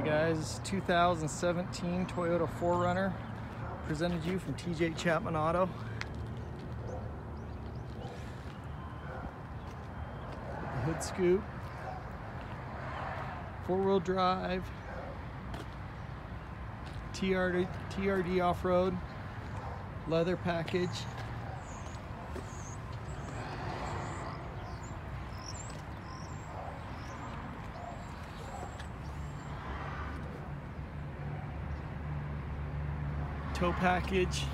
Guys, 2017 Toyota 4Runner presented to you from TJ Chapman Auto. The hood scoop, four-wheel drive, TRD off-road, leather package. Tow package.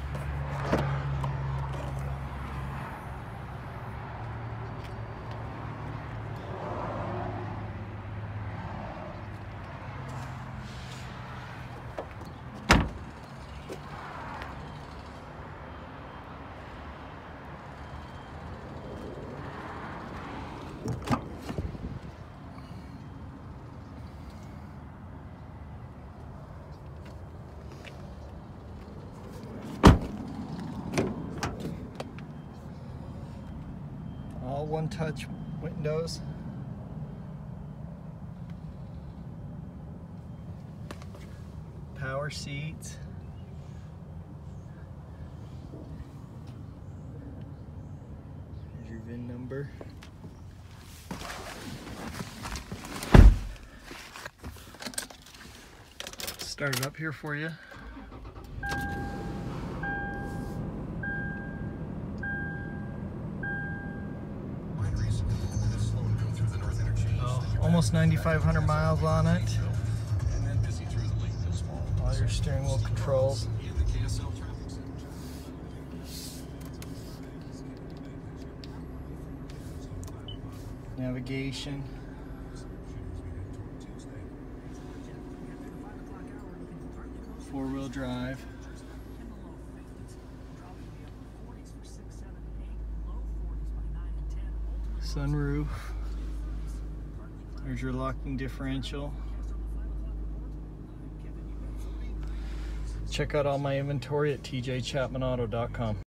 All one-touch windows. Power seats. Here's your VIN number. Start it up here for you. Almost 9,500 miles on it. All your steering wheel controls. Navigation. Four-wheel drive. Sunroof. There's your locking differential. Check out all my inventory at tjchapmanauto.com.